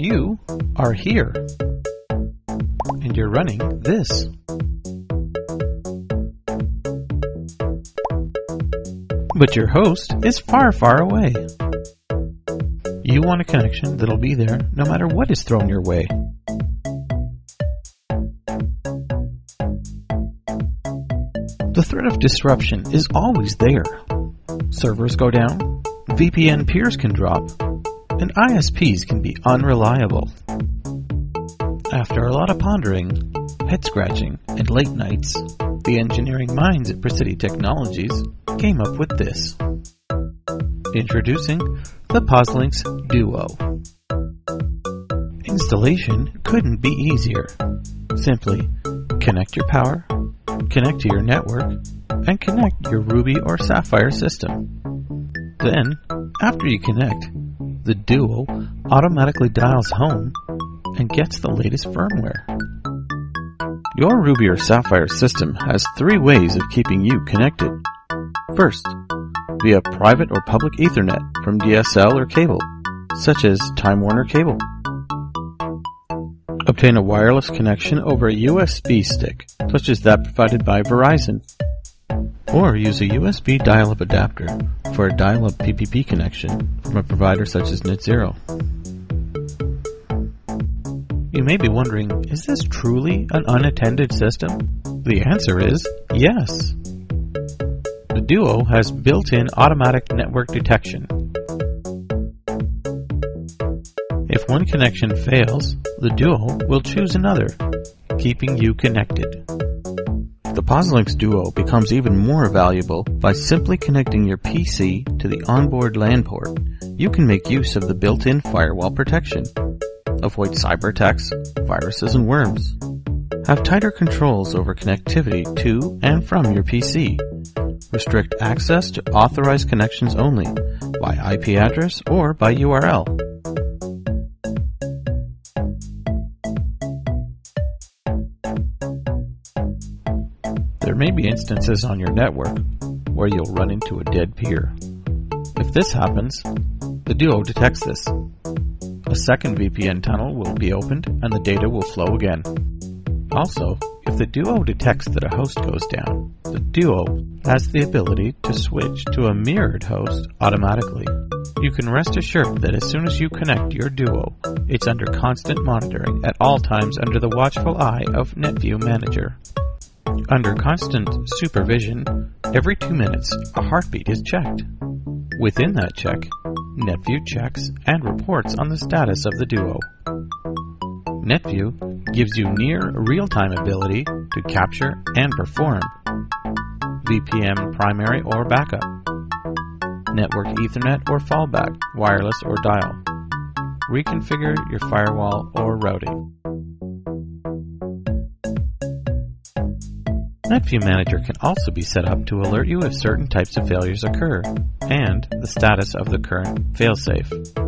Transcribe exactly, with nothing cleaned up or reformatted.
You are here, and you're running this. But your host is far, far away. You want a connection that'll be there no matter what is thrown your way. The threat of disruption is always there. Servers go down, V P N peers can drop, and I S Ps can be unreliable. After a lot of pondering, head-scratching, and late nights, the engineering minds at Precitti Technologies came up with this. Introducing the POSLinx Duo. Installation couldn't be easier. Simply connect your power, connect to your network, and connect your Ruby or Sapphire system. Then, after you connect, the Duo automatically dials home and gets the latest firmware. Your Ruby or Sapphire system has three ways of keeping you connected. First, via private or public Ethernet from D S L or cable, such as Time Warner Cable. Obtain a wireless connection over a U S B stick, such as that provided by Verizon. Or use a U S B dial-up adapter for a dial-up P P P connection from a provider such as NetZero. You may be wondering, is this truly an unattended system? The answer is yes. The Duo has built-in automatic network detection. If one connection fails, the Duo will choose another, keeping you connected. The POSLinx Duo becomes even more valuable by simply connecting your P C to the onboard LAN port. You can make use of the built-in firewall protection. Avoid cyber attacks, viruses, and worms. Have tighter controls over connectivity to and from your P C. Restrict access to authorized connections only, by I P address or by U R L. There may be instances on your network where you'll run into a dead peer. If this happens, the Duo detects this. A second V P N tunnel will be opened and the data will flow again. Also, if the Duo detects that a host goes down, the Duo has the ability to switch to a mirrored host automatically. You can rest assured that as soon as you connect your Duo, it's under constant monitoring at all times under the watchful eye of NetView Manager. Under constant supervision, every two minutes a heartbeat is checked. Within that check, NetView checks and reports on the status of the Duo. NetView gives you near real-time ability to capture and perform V P N primary or backup, network Ethernet or fallback, wireless or dial. Reconfigure your firewall or routing. NetView Manager can also be set up to alert you if certain types of failures occur, and the status of the current failsafe.